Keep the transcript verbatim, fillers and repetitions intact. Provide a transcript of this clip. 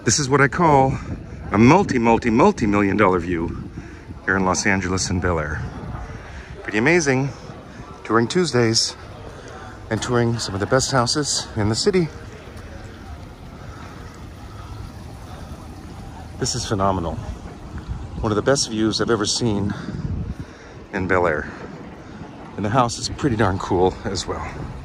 This is what I call a multi, multi, multi-million dollar view here in Los Angeles and Bel Air. Pretty amazing. Touring Tuesdays and touring some of the best houses in the city. This is phenomenal. One of the best views I've ever seen in Bel Air. And the house is pretty darn cool as well.